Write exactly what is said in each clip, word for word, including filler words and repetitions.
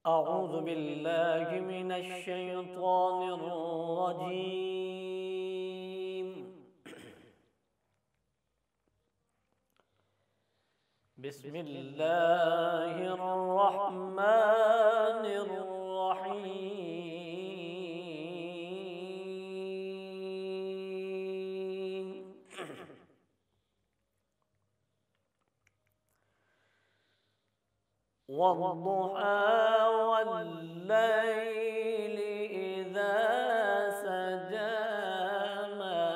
أعوذ بالله من الشيطان الرجيم. بسم الله الرحمن الرحيم. والضحى والليل إذا سجى ما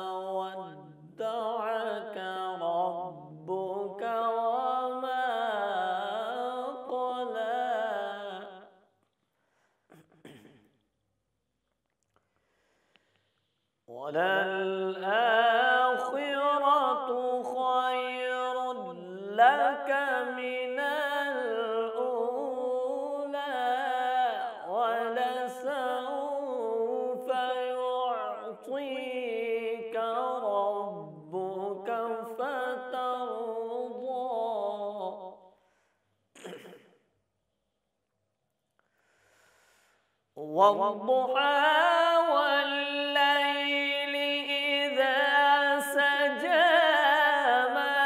ودعك ربك وما قلى وللآخرة خير لك من الأولى ولسوف يعطيك ربك فترضى. والضحى والليل إذا سجى ما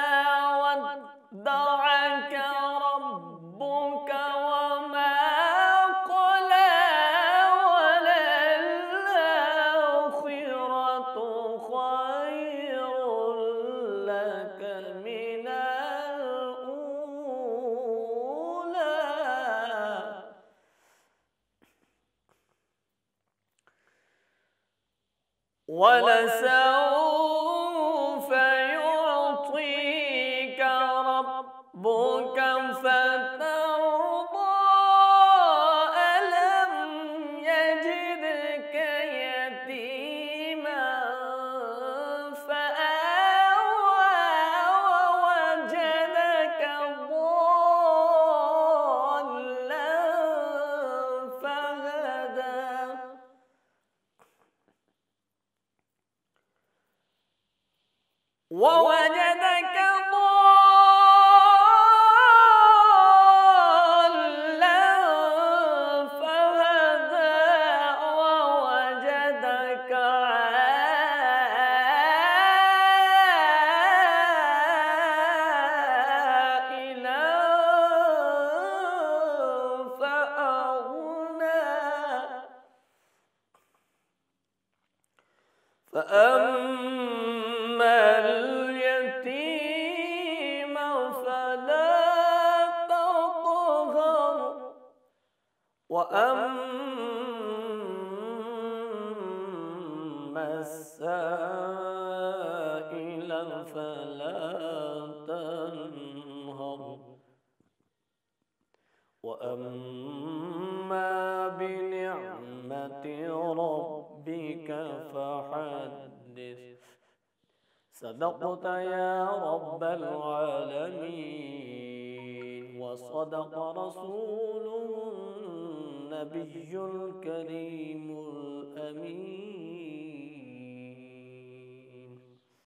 ودعك ربك وما قلى وللآخرة خير لك من الأولى ولسوف يعطيك ربك فترضى. ألم يجدك يتيما فآوى ووجدك ضالا فهدى ووجدك ضالا فهدى ووجدك عائلا فأغنى. فأما اليتيم فلا تقهر وأما السائل فلا تنهر وأما بنعمة ربك فحدث. صدقت يا رب العالمين وصدق رسوله النبي الكريم الأمين.